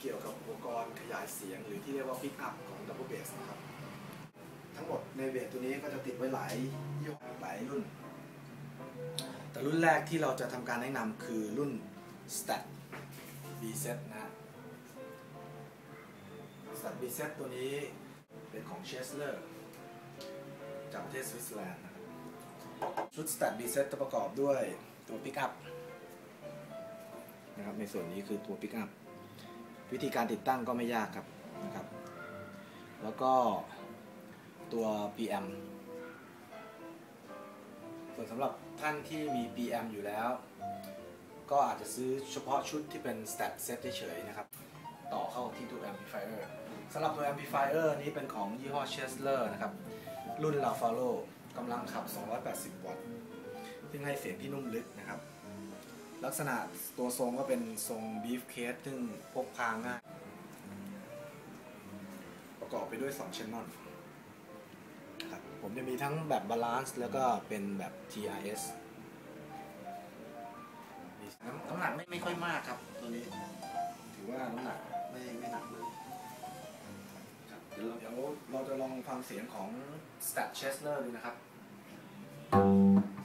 เกี่ยวกับอุปกรณ์ขยายเสียงหรือที่เรียกว่า Pick Up ของ Double Bass นะครับทั้งหมดในเบสตัวนี้ก็จะติดไว้หลายยี่ห้อหลายรุ่นแต่รุ่นแรกที่เราจะทำการแนะนำคือรุ่น Stat B-Set นะฮะ Stat B-Set ตัวนี้เป็นของ Chesler จากประเทศสวิตเซอร์แลนด์นะครับชุด Stat B-Set จะประกอบด้วยตัว Pick Up นะครับในส่วนนี้คือตัว Pick Up วิธีการติดตั้งก็ไม่ยากครับนะครับแล้วก็ตัว PM ส่วนสำหรับท่านที่มี PM อยู่แล้วก็อาจจะซื้อเฉพาะชุดที่เป็น Stat Set เฉยๆนะครับต่อเข้าที่ตัว Amplifier สำหรับตัว Amplifier นี้เป็นของยี่ห้อ Chesler นะครับรุ่น Lafalo กำลังขับ 280 วัตต์ซึ่งให้เสียงที่นุ่มลึกนะครับลักษณะตัวทรงก็เป็นทรง Beef Case ซึ่งพกพาง่ายประกอบไปด้วย2 Channel ครับผมจะมีทั้งแบบ Balance แล้วก็เป็นแบบ TRS น้ำหนักไม่ค่อยมากครับตัวนี้ถือว่าน้ำหนักไม่หนักเลยครับเดี๋ยวเราจะลองฟังเสียงของ Stat Chesler ดูนะครับ